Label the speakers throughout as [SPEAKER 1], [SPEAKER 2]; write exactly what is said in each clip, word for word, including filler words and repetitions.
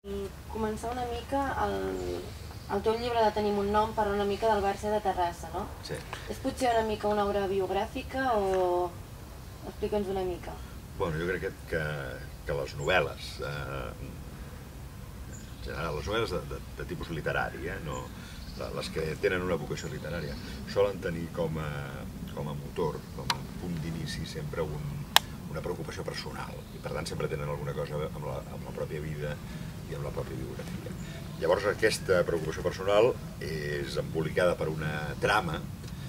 [SPEAKER 1] I començar una mica, el, el teu llibre de Tenim un nom parla una mica del Barça de Terrassa, no?
[SPEAKER 2] Sí.
[SPEAKER 1] És potser una mica una obra biogràfica o explica'ns una mica?
[SPEAKER 2] Bueno, jo crec que, que, que les novel·les, eh, en general, les novel·les de, de, de tipus literari, eh, no, les que tenen una vocació literària, solen tenir com a, com a motor, com a punt d'inici, sempre un, una preocupació personal, i per tant sempre tenen alguna cosa amb la, amb la pròpia vida i amb la pròpia biografia. Llavors aquesta preocupació personal és embolicada per una trama,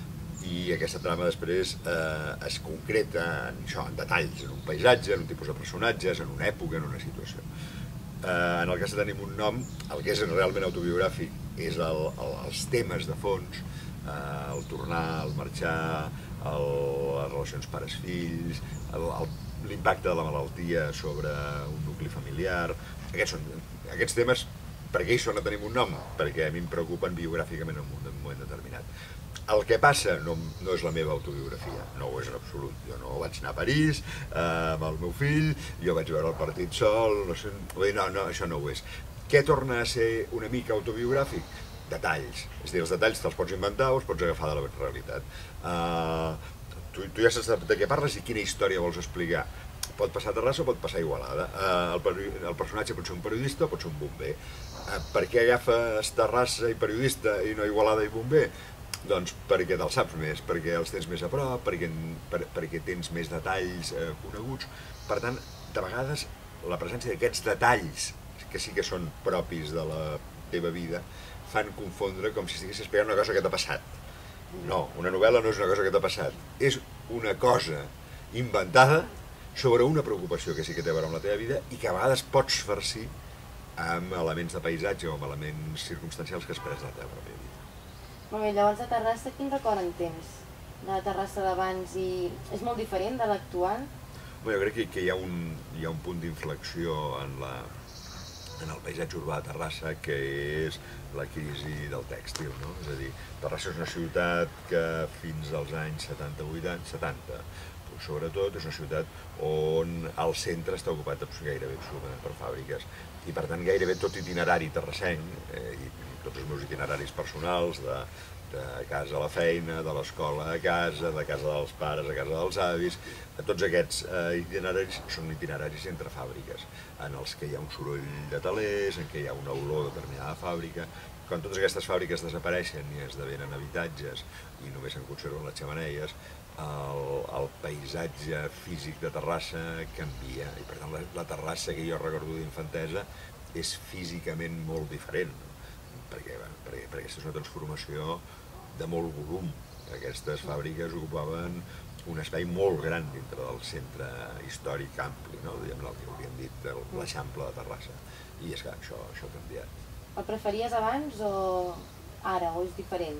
[SPEAKER 2] i aquesta trama després eh, es concreta en, això, en detalls, en un paisatge, en un tipus de personatges, en una època, en una situació. Eh, en el cas de Tenim un nom, el que és realment autobiogràfic és el, el, els temes de fons, eh, el tornar, el marxar, el, les relacions pares-fills, l'impacte de la malaltia sobre un nucli familiar. Aquests, són, aquests temes, per què hi són a Tenim un nom? Perquè a mi em preocupen biogràficament en un moment determinat. El que passa no, no és la meva autobiografia, no ho és en absolut. Jo no vaig anar a París eh, amb el meu fill, jo vaig veure el partit sol, no sé, no, no, això no ho és. Què torna a ser una mica autobiogràfic? Detalls. És a dir, els detalls te'ls pots inventar o els pots agafar de la realitat. Uh, tu, tu ja saps de què parles i quina història vols explicar. Pot passar a Terrassa o pot passar a Igualada. Uh, el, el personatge pot ser un periodista o pot ser un bomber. Uh, per què agafes Terrassa i periodista i no Igualada i bomber? Doncs perquè te'ls saps més, perquè els tens més a prop, perquè, per, perquè tens més detalls eh, coneguts. Per tant, de vegades, la presència d'aquests detalls, que sí que són propis de la teva vida, fan confondre com si estiguessis explicant una cosa que t'ha passat. No, una novel·la no és una cosa que t'ha passat. És una cosa inventada sobre una preocupació que sí que té a veure amb la teva vida i que a vegades pots farcir amb elements de paisatge o amb elements circumstancials que esperes de la teva pròpia vida.
[SPEAKER 1] Molt bé, llavors a Terrassa quin record en tens? De la Terrassa d'abans i... és molt diferent de l'actual?
[SPEAKER 2] Bé, jo crec que, que hi, ha un, hi ha un punt d'inflexió en, la, en el paisatge urbà de Terrassa que és la crisi del tèxtil, no? És a dir, Terrassa és una ciutat que fins als anys setanta, setanta, sobretot és una ciutat on el centre està ocupat gairebé absolutament per fàbriques i per tant gairebé tot itinerari terrassenc eh, i tots els meus itineraris personals de, de casa a la feina, de l'escola a casa, de casa dels pares a casa dels avis, tots aquests eh, itineraris són itineraris entre fàbriques en els que hi ha un soroll de telers, en què hi ha una olor de determinada fàbrica. Quan totes aquestes fàbriques desapareixen i esdevenen habitatges i només se'n conserven les xemeneies, el, el paisatge físic de Terrassa canvia i per tant la, la Terrassa que jo recordo d'infantesa és físicament molt diferent, perquè, perquè, perquè aquesta és una transformació de molt volum. Aquestes fàbriques ocupaven un espai molt gran dintre del centre històric ampli, no? Diguem, el que hauríem dit l'Eixample de Terrassa, i és que això, això ha canviat.
[SPEAKER 1] El preferies abans o ara, o és diferent?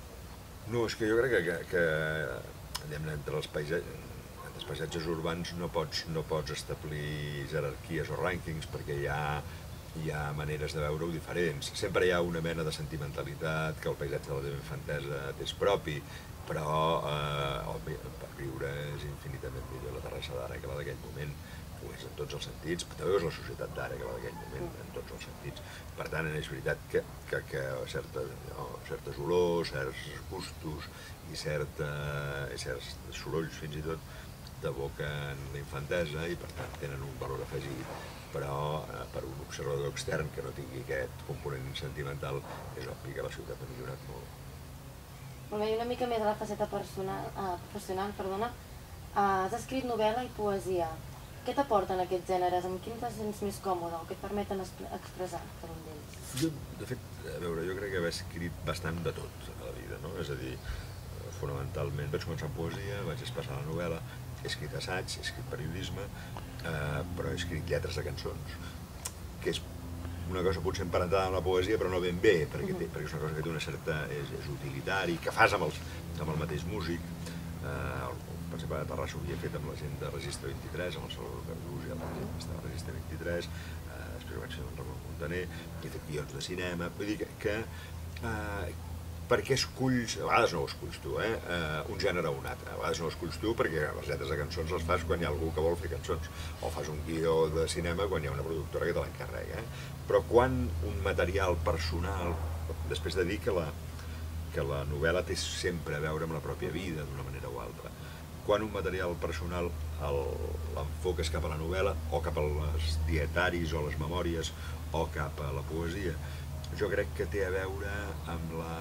[SPEAKER 2] No, és que jo crec que, que, que entre els paisatges, entre els paisatges urbans no pots, no pots establir jerarquies o rànquings perquè hi ha, hi ha maneres de veure-ho diferents. Sempre hi ha una mena de sentimentalitat que el paisatge de la teva infantesa és propi, però eh, per viure és infinitament millor la Terrassa d'ara que la d'aquell moment. Ho és en tots els sentits, però també ho és la societat d'ara que la d'aquell moment, en tots els sentits. Per tant, és veritat que, que, que certa, no, certes olors, certs gustos i, certa, i certs sorolls fins i tot t'evoquen la infantesa i per tant tenen un valor afegit, però eh, per un observador extern que no tingui aquest component sentimental és obvi que la ciutat ha millorat molt.
[SPEAKER 1] Molt bé, i una mica més a la faceta personal, eh, professional, perdona. Eh, has escrit novel·la i poesia. Què t'aporten aquests gèneres? Amb quin te sents més còmode o què et permeten expressar per un d'ells?
[SPEAKER 2] Jo, de fet, a veure, jo crec que he escrit bastant de tot a la vida, no? És a dir, fonamentalment vaig començar amb poesia, vaig expressar la novel·la, he escrit assaig, he escrit periodisme, eh, però he escrit lletres de cançons, que és una cosa potser emparentada amb la poesia, però no ben bé, perquè, té, perquè és una cosa que té una certa... és, és utilitari, que fas amb, els, amb el mateix músic. Eh, per exemple, a Terrassa ho havia fet amb la gent de Registre vint-i-tres, amb el Salvador Cardús i altra gent que estava a Registre vint-i-tres, eh, després vaig fer amb el Ramon Montaner, he fet guions de cinema, vull dir que, que eh, perquè esculls, a vegades no ho esculls tu, eh? Uh, un gènere o un altre, a vegades no ho esculls tu perquè les lletres de cançons les fas quan hi ha algú que vol fer cançons, o fas un guió de cinema quan hi ha una productora que te l'encarrega, eh? Però quan un material personal, després de dir que la, que la novel·la té sempre a veure amb la pròpia vida d'una manera o altra, quan un material personal l'enfoques cap a la novel·la o cap als dietaris o les memòries o cap a la poesia, jo crec que té a veure amb la...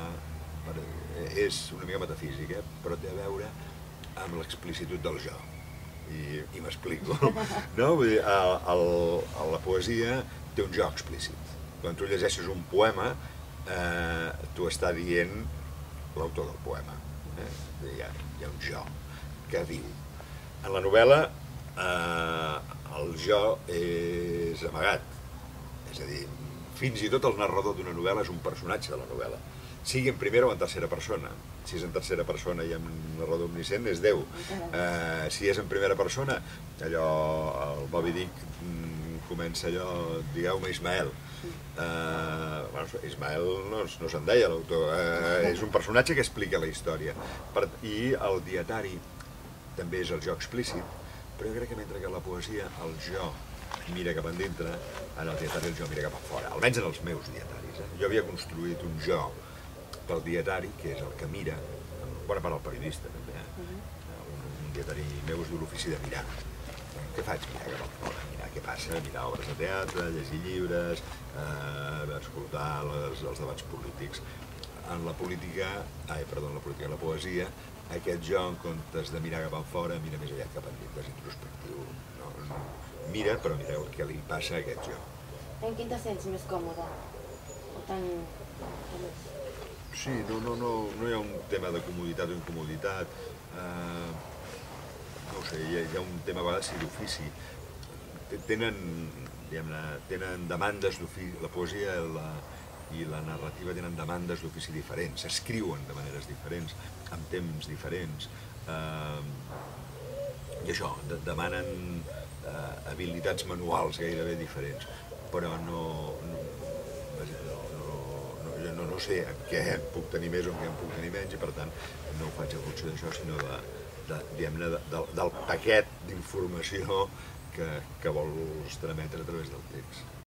[SPEAKER 2] és una mica metafísic, eh? Però té a veure amb l'explicitud del jo. I, i m'explico. No? Vull dir, el, el, la poesia té un jo explícit. Quan tu llegeixes un poema, eh, tu està dient l'autor del poema. Eh? Hi ha, hi ha un jo que diu. En la novel·la, eh, el jo és amagat. És a dir, fins i tot el narrador d'una novel·la és un personatge de la novel·la, sigui en primera o en tercera persona. Si és en tercera persona i amb un narrador omniscient és Déu. Eh, si és en primera persona, allò, el Moby Dick mm, comença allò, digueu-me Ismael. Eh, bueno, Ismael no, no se'n deia l'autor, eh, és un personatge que explica la història. Per, I el dietari també és el jo explícit, però jo crec que mentre que la poesia el jo mira cap endintre, en el dietari el jo mira cap a fora, almenys en els meus dietaris. Eh? Jo havia construït un jo pel dietari, que és el que mira, en bona part el periodista també, eh? un, un dietari meu és de l'ofici de mirar. Què faig? Mirar cap al fora, mirar què passa, mirar obres de teatre, llegir llibres, eh, escoltar les, els debats polítics. En la política, ai, perdó, en la política, en la poesia, aquest jo, en comptes de mirar cap al fora, mira més aviat cap endintre, és introspectiu. No, no, mira, però mireu què li passa a aquest jo.
[SPEAKER 1] En quin te sents més còmode? O tan...
[SPEAKER 2] Sí, no, no, no, no hi ha un tema de comoditat o incomoditat. Eh, no ho sé, hi ha, hi ha un tema a vegades sí, d'ofici. Tenen, diguem-ne, tenen demandes d'ofici, la poesia la, i la narrativa tenen demandes d'ofici diferents, s'escriuen de maneres diferents, amb temps diferents. Eh, I això, de, demanen eh, habilitats manuals gairebé diferents, però no, no, no, no, no, no sé en què en puc tenir més o en què en puc tenir menys, i per tant no ho faig en funció d'això, sinó de, de, diguem-ne, de, de, del paquet d'informació que, que vols trametre a través del text.